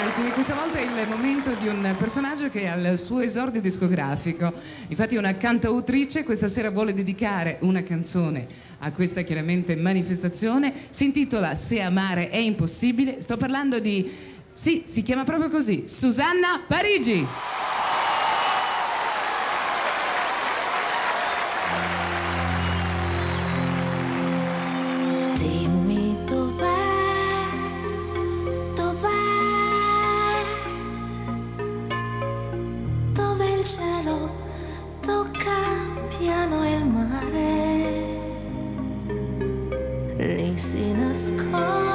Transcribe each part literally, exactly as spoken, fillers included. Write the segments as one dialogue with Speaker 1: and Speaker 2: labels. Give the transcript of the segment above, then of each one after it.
Speaker 1: avanti, questa volta è il momento di un personaggio che ha il suo esordio discografico. Infatti è una cantautrice, questa sera vuole dedicare una canzone a questa chiaramente manifestazione. Si intitola Se amare è impossibile. Sto parlando di, sì, si chiama proprio così, Susanna Parigi.
Speaker 2: Il cielo tocca piano il mare, lì si nasconde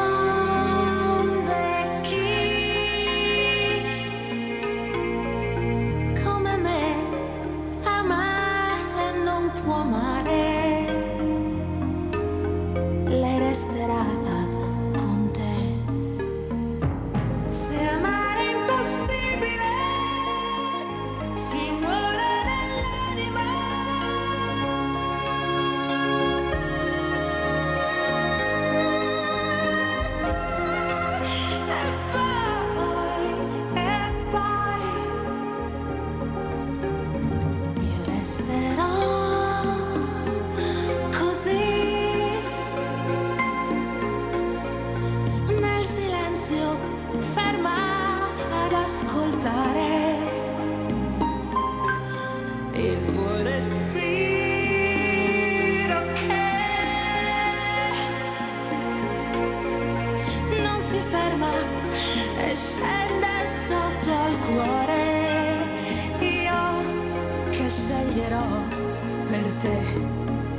Speaker 2: chi come me ama e non può amare, lei resterà con te. Se amare è impossibile, ferma ad ascoltare il tuo respiro che non si ferma e scende sotto al cuore. Io che sceglierò per te.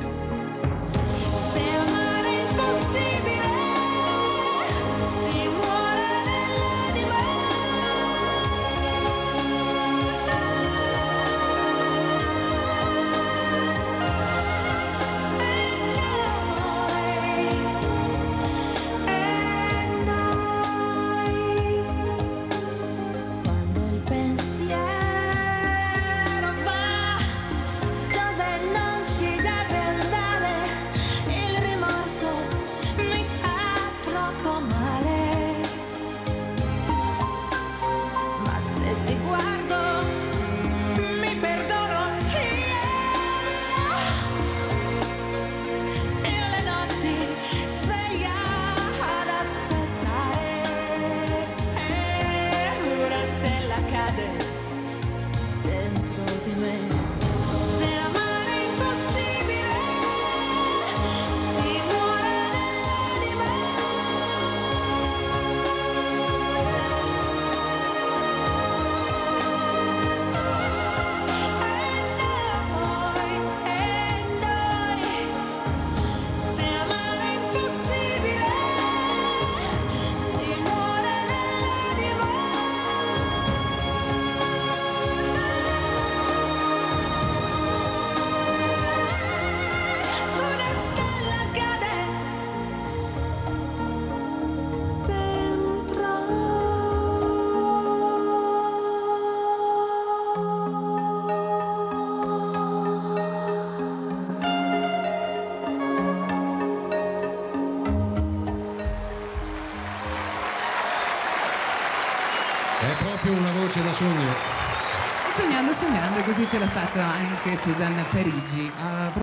Speaker 3: È proprio una voce da sogno.
Speaker 1: Sognando, sognando, così ce l'ha fatta anche Susanna Parigi.